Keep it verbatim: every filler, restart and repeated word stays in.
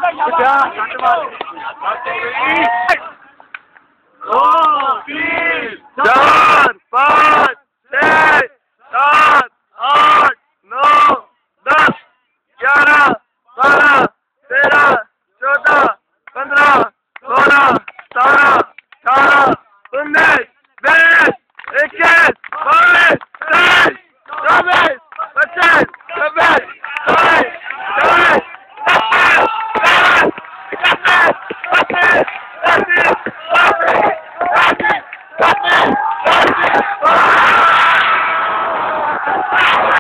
चार पाँच छः सात आठ नौ दस ग्यारह बारह तेरह चौदह पंद्रह सोलह सत्रह अठारह उन्नीस